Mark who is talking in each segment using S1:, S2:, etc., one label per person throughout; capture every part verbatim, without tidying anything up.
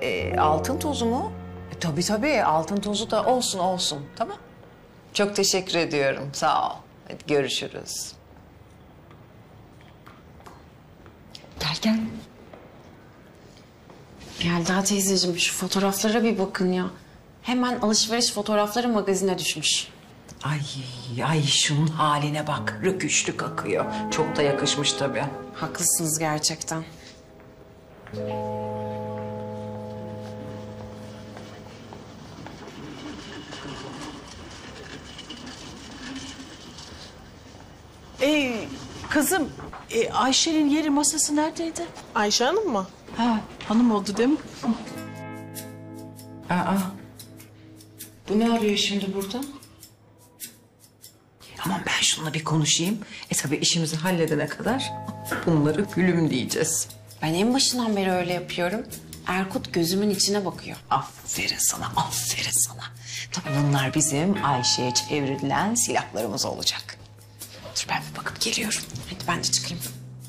S1: E, altın tozu mu? E, tabii tabii altın tozu da olsun olsun, tamam. Çok teşekkür ediyorum, sağ ol. Hadi görüşürüz.
S2: Gel gel. Yelda teyzeciğim şu fotoğraflara bir bakın ya. Hemen alışveriş fotoğrafları magazine düşmüş.
S1: Ay ay şunun haline bak, rüküşlük akıyor. Çok da yakışmış tabii.
S2: Haklısınız gerçekten.
S3: Ee, kızım, e, Ayşe'nin yeri masası neredeydi?
S4: Ayşe Hanım mı?
S3: Ha, hanım oldu değil mi?
S1: Aa, bu ne arıyor şimdi burada? Aman ben şununla bir konuşayım. E tabii işimizi halledene kadar bunları gülüm diyeceğiz.
S2: Ben en başından beri öyle yapıyorum. Erkut gözümün içine bakıyor.
S1: Aferin sana, aferin sana. Tabii bunlar bizim Ayşe'ye çevrilen silahlarımız olacak. Dur ben bir bakıp geliyorum.
S2: Hadi ben de çıkayım.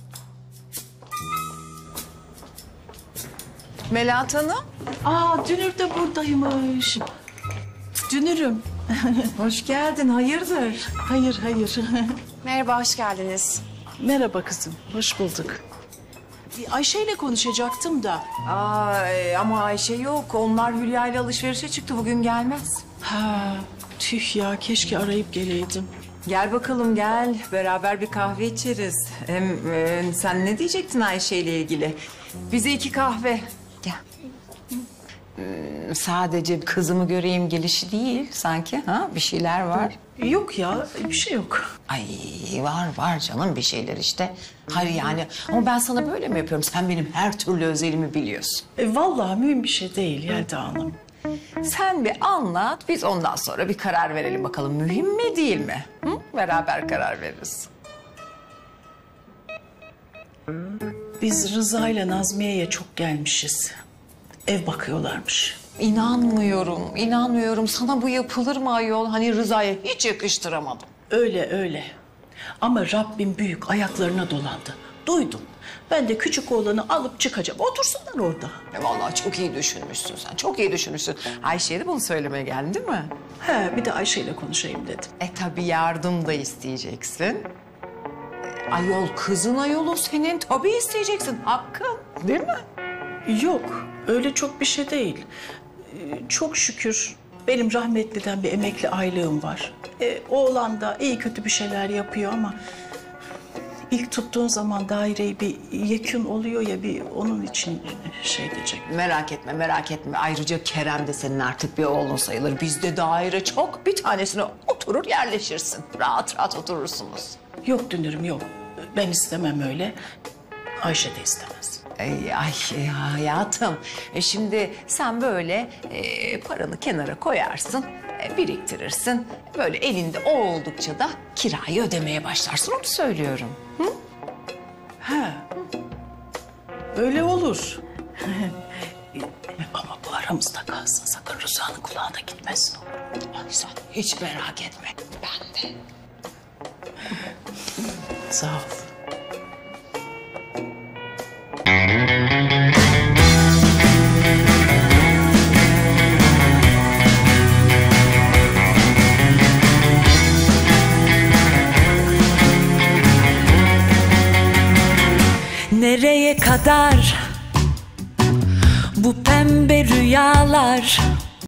S1: Melahat Hanım.
S3: Aa, Dünür de buradaymış. Dünürüm.
S1: Hoş geldin, hayırdır?
S3: Hayır, hayır.
S2: Merhaba, hoş geldiniz.
S3: Merhaba kızım, hoş bulduk. Ayşe ile konuşacaktım da.
S1: Aa, ama Ayşe yok. Onlar Hülya ile alışverişe çıktı. Bugün gelmez.
S3: Ha, tüh ya, keşke arayıp geleydim.
S1: Gel bakalım gel. Beraber bir kahve içeriz. Hem e, sen ne diyecektin Ayşe ile ilgili? Bize iki kahve. Gel. Hmm, sadece kızımı göreyim gelişi değil sanki. Ha? Bir şeyler var.
S3: Yok ya, bir şey yok.
S1: Ay var var canım bir şeyler işte. Hayır yani ama ben sana böyle mi yapıyorum? Sen benim her türlü özelimi biliyorsun.
S3: E, vallahi mühim bir şey değil Yelda Hanım.
S1: Sen bir anlat, biz ondan sonra bir karar verelim bakalım. Mühim mi değil mi? Hı? Beraber karar veririz.
S3: Biz Rıza ile Nazmiye'ye çok gelmişiz. Ev bakıyorlarmış.
S1: İnanmıyorum, inanmıyorum. Sana bu yapılır mı ayol? Hani Rıza'ya hiç yakıştıramadım.
S3: Öyle öyle. Ama Rabbim büyük, ayaklarına dolandı. Duydum. Ben de küçük oğlanı alıp çıkacağım. Otursunlar orada.
S1: E vallahi çok iyi düşünmüşsün sen, çok iyi düşünmüşsün. Ayşe'ye de bunu söylemeye geldin değil mi?
S3: He, bir de Ayşe ile konuşayım dedim.
S1: E tabii yardım da isteyeceksin. E, ayol kızın ayolu senin, tabii isteyeceksin. Hakkın, değil mi?
S3: Yok, öyle çok bir şey değil. Ee, Çok şükür benim rahmetliden bir emekli aylığım var. Ee, oğlan da iyi kötü bir şeyler yapıyor ama... ...ilk tuttuğun zaman daireyi bir yekün oluyor ya, bir onun için şey diyecek.
S1: Merak etme, merak etme. Ayrıca Kerem de senin artık bir oğlun sayılır. Bizde daire çok, bir tanesine oturur yerleşirsin. Rahat rahat oturursunuz.
S3: Yok Dünürüm, yok. Ben istemem öyle. Ayşe de istemez.
S1: Ay, ay e, hayatım. E şimdi sen böyle e, paranı kenara koyarsın, e, biriktirirsin. Böyle elinde o oldukça da kirayı ödemeye başlarsın. Onu söylüyorum. Hı?
S3: He. Öyle olur. Ama bu aramızda kalsın. Sakın Rıza'nın kulağına gitmesin.
S1: Ay sen hiç merak etme. Ben de.
S3: Sağ ol.
S5: Nereye kadar bu pembe rüyalar?